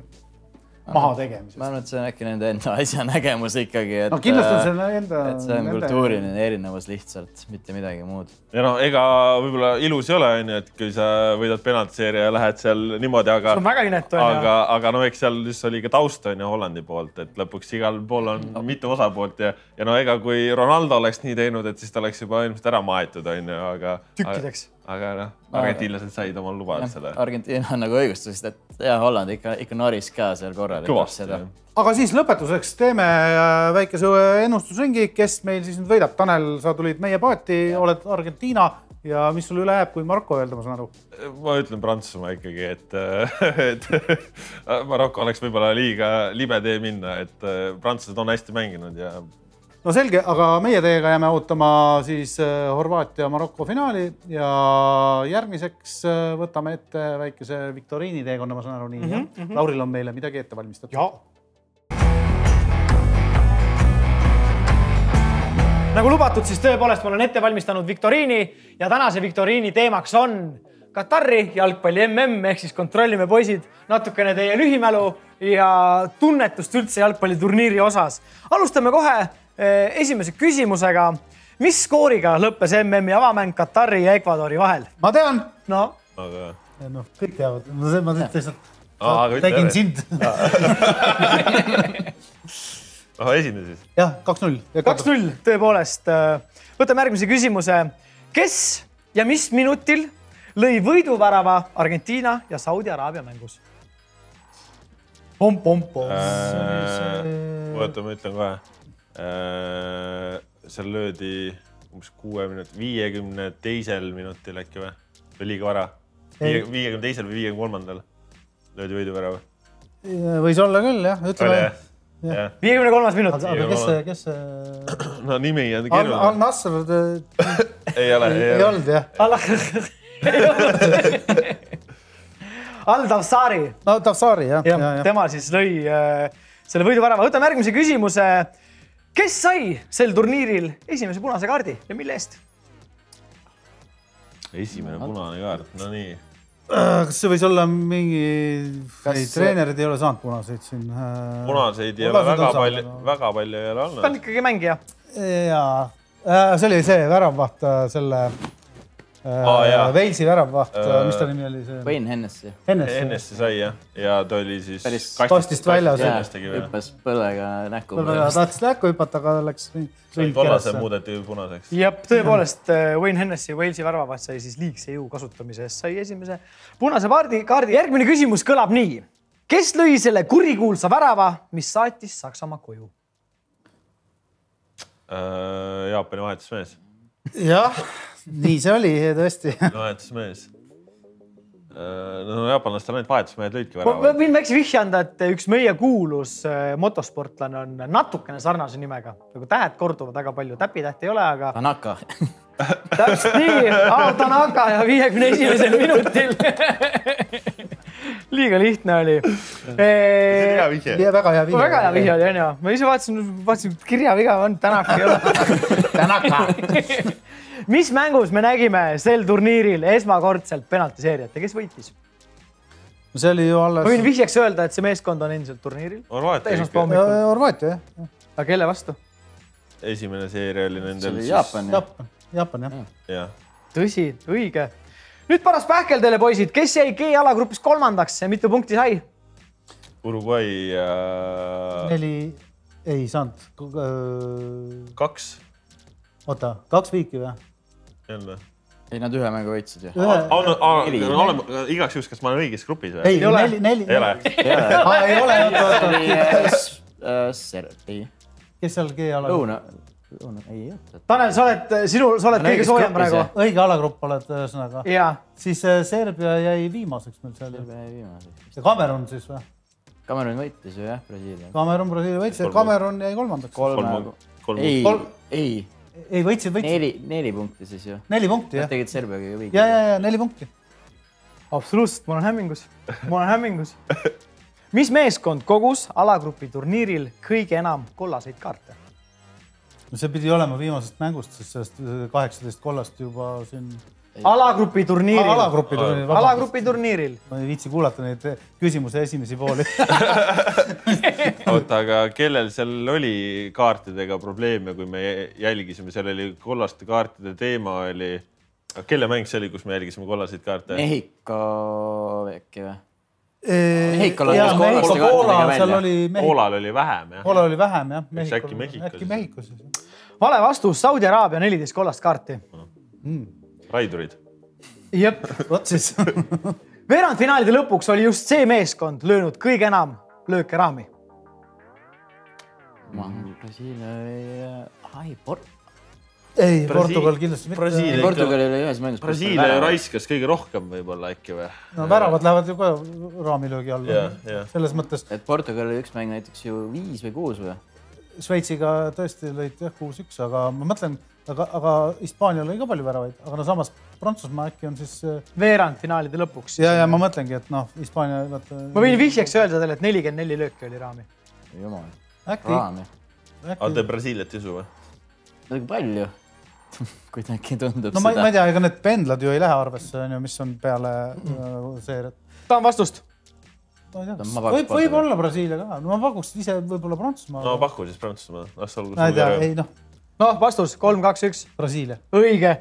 maha tegemisest. Ma arvan, et see on äkki nende enda asja nägemus ikkagi, et kindlasti on see enda... Et see on kultuuriline erinevus lihtsalt, mitte midagi muud. Ja ega võib-olla ilus ei ole, et kui sa võidad penaltiseeria ja lähed seal niimoodi, aga... See on väga inetu, aga eks seal oli ka taust Hollandi poolt, et lõpuks igal pool on mitu osapoolt ja ega kui Ronaldo oleks nii teinud, et siis ta oleks juba ilmselt ära maetud, aga... Tükkideks. Aga argentiinlased said oma lubada seda. Argentiina on nagu õigustus, et Holland ikka noris ka seal korral. Aga siis lõpetuseks teeme väikese ennustusringi, kes meil siis nüüd võidab. Tanel, sa tulid meie paati, oled Argentiina ja mis sul üle jääb, kui Maroko öelda, ma saan aru? Ma ütlen Prantsusmaa ikkagi, et Maroko oleks võib-olla liiga libe tee minna, et prantslased on hästi mänginud ja no selge, aga meie teiega jääme ootama siis Horvaatia-Marokko finaali ja järgmiseks võtame ette väikese viktoriini teekonna, ma saan aru nii. Lauril on meile midagi ette valmistatud. Nagu lubatud, siis tõepoolest ma olen ette valmistanud viktoriini ja tänase viktoriini teemaks on Katari jalgpalli MM ehk siis kontrollime poisid natukene teie lühimälu ja tunnetust üldse jalgpalliturniiri osas. Alustame kohe esimese küsimusega. Mis skooriga lõppes MM-i avamäng Katari ja Ecuadori vahel? Ma tean. No, kõik teavad. Ma tegin sind. Esine siis. Jah, 2-0. 2-0, tõepoolest. Võtame järgmise küsimuse. Kes ja mis minutil lõi võiduvärava Argentiina ja Saudi Araabia mängus? Pom-pom-pom. Võtame, ütlen kohe. Seal löödi 6 minutit, 52. minutil äkki või? Või liiga vara? 52. või 53. löödi võiduvärava. Võis olla küll, jah. Ütleme. 53. minut. Aga kes see? No nimi on keeruline. Al-Nassr. Ei ole. Ei olnud, jah. Al-Tafsari. No Tafsari, jah. Tema siis lõi selle võiduvärava. Võtame järgmise küsimuse. Kes sai sel turniiril esimese punase kaardi ja mille eest? Esimene punane kaart, no nii. Kas see võis olla mingi... Treenerid ei ole saanud punaseid siin. Punaseid ei ole väga palju ei ole olnud. Ta on ikkagi mängija. Jaa. See oli see väravvaht selle... Walesi väravvaht, mis ta nimi oli see? Wayne Hennessy. Hennessy sai, jah. Ja ta oli siis kastist väljas. Hüppas põllega näkku. Tahtis näkku hüpata, aga läks... Kollase muudeti punaseks. Ja tõepoolest Wayne Hennessy Walesi väravvaht sai siis liigse jõu kasutamise eest. Sai esimese punase kaardi. Järgmine küsimus kõlab nii. Kes lõi selle kurikuulsa värava, mis saatis Saksamaa koju? Jaapani vahetusmees. Jah. Nii see oli, tõesti. Vahetusmees. No jaapanlastel ainult vahetusmehed lõidki värava. Võin väikse vihje anda, et üks meie kuulus motosportlane on natukene sarnase nimega. Tähed korduvad väga palju, täpitähti ei ole, aga... Tanaka. Täpselt nii, Tanaka ja 51. minutil. Liiga lihtne oli. See on hea vihje. Väga hea vihje. Väga hea vihje oli, on ju. Ma ise vaatasin kirjaviga on Tanaka ei ole. Tanaka. Mis mängus me nägime sel turniiril esmakordselt penaltiseerijat ja kes võitis? See oli ju alles... Võin vihjeks öelda, et see meeskond on endiselt turniiril. Horvaatia, jah. Aga kelle vastu? Esimene seeria oli nendel... See oli Jaapan, jah. Tõsi, õige. Nüüd paras pähkel teile, poisid. Kes jäi G-alagrupis 3. ja mitu punkti sai? Uruguay ja... 4... Ei saanud. 2. Oota, 2 viiki või? Jälle. Ei, nad ühe mängu võitsid ju. Igaks juhus, kas ma olen õigis grupis või? Ei ole. 4. Ei ole. Serbi. Kes seal G-ala? Ei. Tanel, sa oled kõige soojem praegu. Õige alagrupp oled sõnaga. Jaa. Siis Serbia jäi viimaseks meil seal. Serbia jäi viimaseks. Ja Kamerun siis või? Kamerun võitis ju, jah, Brasiilia. Brasiilia võitis ja Kamerun jäi 3. Ei, võitsid. 4 punkti siis ju. 4 punkti, jah. Nad tegid Serbiaga viigi. Ja, 4 punkti. Absoluutselt, ma olen hämmingus. Mis meeskond kogus alagrupi turniiril kõige enam kollaseid kaarte? See pidi olema viimasest mängust, sest 18 kollast juba siin... Alagrupi turniiril. Alagrupi turniiril. Ma ei viitsi kuulata neid küsimuse esimesi pooli. Oota, aga kellel seal oli kaartidega probleeme, kui me jälgisime? Seal oli kollaste kaartide teema oli... Kelle mäng see oli, kus me jälgisime kollaseid kaarte? Mehhiko äkki või? Poolal oli vähem, jah. Poolal oli vähem, jah. Äkki Mehhiko siis. Vale vastus, Saudi Araabia 14 kollast kaarti. Raidurid. Jep. Võt siis. Veerandfinaalide lõpuks oli just see meeskond löönud kõige enam lööke raami. Ei, Portugal kindlasti mitte. Portugal oli ühes mängus. Brasiilia raiskas kõige rohkem võib-olla äkki või? No väravad lähevad ju ka raamilöögi alla. Selles mõttes. Et Portugal oli üks mäng näiteks ju 5 või 6 või? Šveitsiga tõesti lõid 6-1, aga ma mõtlen, aga Hispaania lõi ka palju väravaid, aga no samas Prantsusmaa äkki on siis... Veerandfinaalide lõpuks. Ja ma mõtlengi, et noh, Hispaania... Ma võin vihjeks öelda teile, et 44 lööki oli raami. Jumal. Äkki. Aga te Brasiiliat ei usu või? Väga palju. Kuidagi tundub no, seda. Ma ei tea, ega need pendlad ju ei lähe arvesse, mis on peale seeriat. Tahan vastust. Võib olla Brasiilia ka. No ma pakuks ise võib-olla Prantsusmaa. No paku siis Prantsusmaa. Ma ei tea, ei noh. No vastus, 3-2-1. Brasiilia. Õige.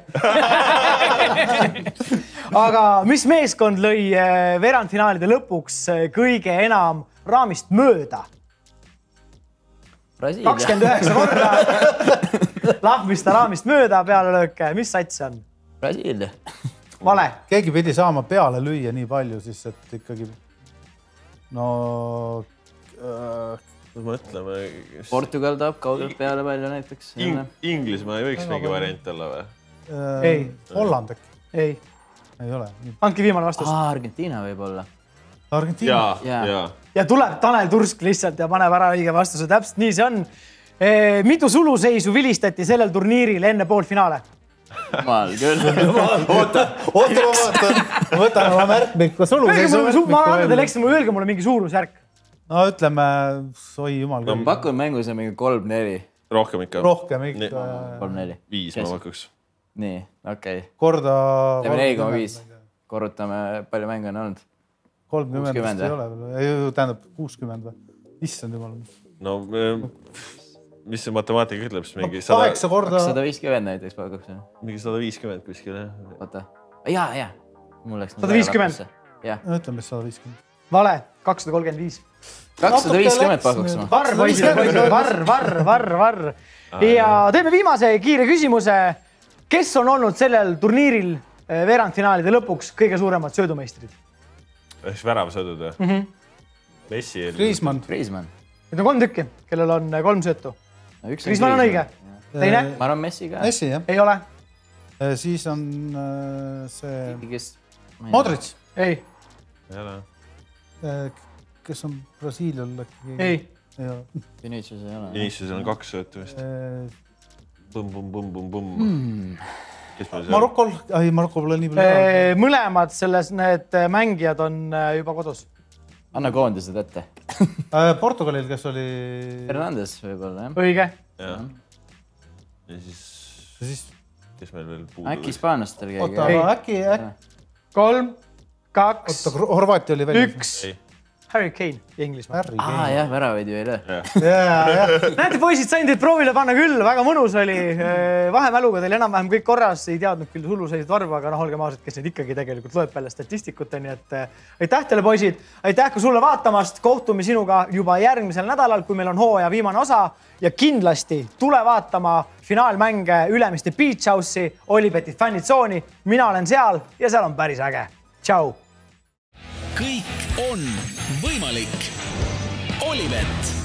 Aga mis meeskond lõi veerandfinaalide lõpuks kõige enam raamist mööda? Brasiilia. 29 korda lahmista raamist mööda peale lööke. Mis sats see on? Brasiilia. Vale. Keegi pidi saama peale lüüa nii palju, siis et ikkagi no... Mõtleme... Portugal tahab kaugelt peale palju näiteks. Inglismaa ei võiks mingi variant olla või? Ei. Holland äkki? Ei. Ei ole. Andke viimane vastus. Argentiina võib olla. Argentiina? Ja tuleb Tanel Tursk lihtsalt ja paneb ära õige vastuse. Täpselt nii see on. Mitu suluseisu vilistati sellel turniiril enne poolfinaale? Maal küll. Oota, ma võtan oma märkmikku. Ma annan teile eksima, öelge mulle mingi suurusjärk. No ütleme, oi jumal. No pakun mängus on mingi 3-4. Rohkem ikka. 3-4. 5 ma pakuks. Nii, okei. Korda... Teeme 4,5. Korrutame, palju mänge on olnud? 30 ei ole veel. Tähendab 60 või? Issand jumal. No, mis see matemaatika ütleb? 8 korda... 150 näiteks pakuks. Mingi 150 kuskil, jah. Oota. Jaa. Mul läks... 150? Ütleme 150. Vale, 235. 250 pakuks ma. Varr. Ja teeme viimase kiire küsimuse. Kes on olnud sellel turniiril veerandfinaalide lõpuks kõige suuremad söödumeistrid? Eks väravasöödud või? Messi. Griezmann. Nüüd on 3 tükki, kellel on 3 söötu. Griezmann on õige. Teine? Ma arvan Messi ka. Messi, jah. Ei ole. Siis on see... Modric. Ei. Ei ole. Kes on Brasiilial? Ei. Vinicius ei ole. Vinicius on 2 söötu vist. Bum. Marokol pole nii palju. Mõlemad selles need mängijad on juba kodus. Anna koondised ette. Portugalil, kes oli... Fernandes võib-olla, jah? Õige. Ja siis... Kes meil veel puudu? Äkki Hispaaniastel keegi? Oota, äkki... 3, 2... Oota, Horvaati oli välja. 1. Harry Kane ja Inglismaa. Jah, väravaid ju ei löö. Näete, poisid, sain teid proovile panna küll. Väga mõnus oli. Vahemäluga teil enam-vähem kõik korras. Ei teadnud küll suluseisid varva, aga olge maased, kes neid ikkagi tegelikult loeb peale statistikute. Nii et aitäh teile, poisid. Aitäh ka sulle vaatamast. Kohtume sinuga juba järgmisel nädalal, kui meil on hooaja viimane osa. Ja kindlasti tule vaatama finaalmänge Ülemiste Beach House'i, Olipeti fännitsooni. Mina olen seal ja seal on päris äge. Tšau! Kõik on võimalik. Olipet.